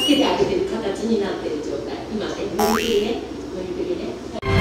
けてあげてる形になってる状態。今ね、無理くりね、無理くりね。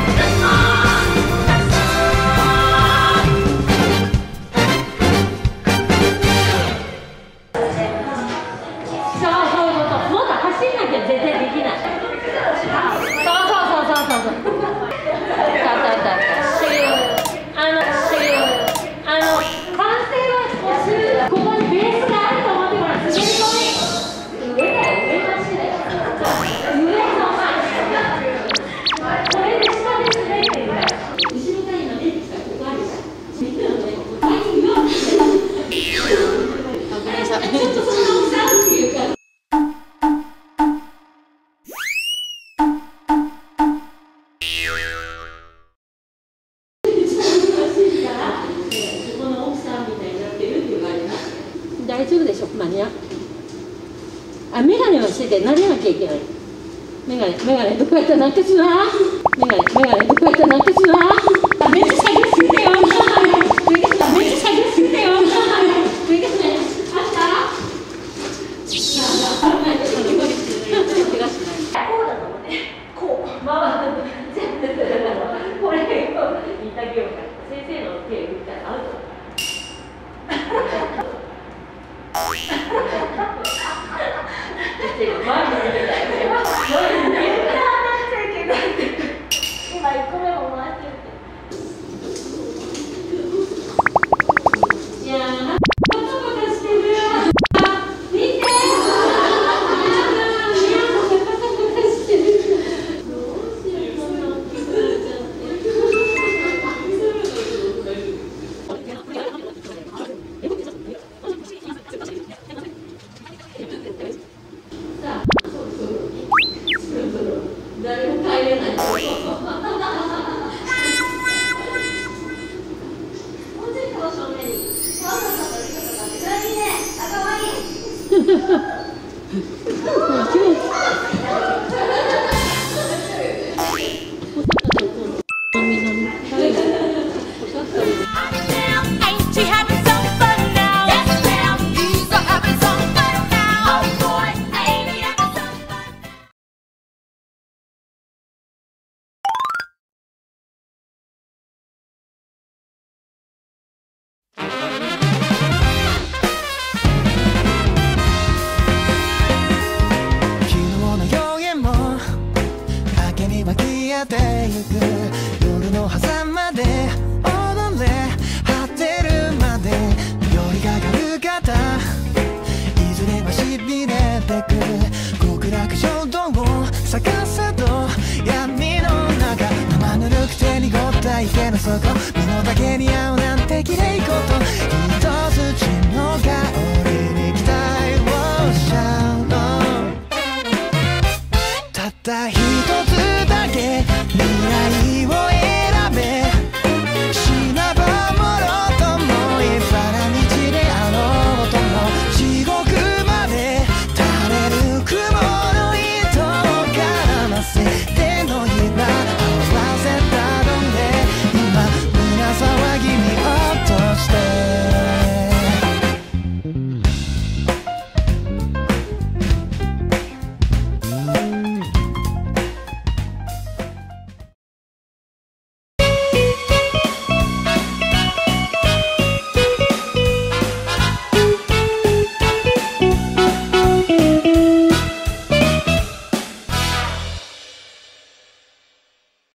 大丈夫でしょ、マニア。あ、メガネをしてて慣れなきゃいけない。メガネどこやったらなんかしな。メガネどこやったらなんかしな。めっちゃ下げすぎてよ。めっちゃ下げすぎてよ。これを言ってあげようか。先生の手を見たらアウト。今1個目も回してる。いやー、バタバタしてる。見てー。誰も帰れない。もうちょいこの正面に。わざわざ撮り方がっていいね。あ、かわいい。夜の狭間で踊れ果てるまで寄りかかる方いずれはしびれてく極楽浄土を探せど闇の中生ぬるくて濁った池の底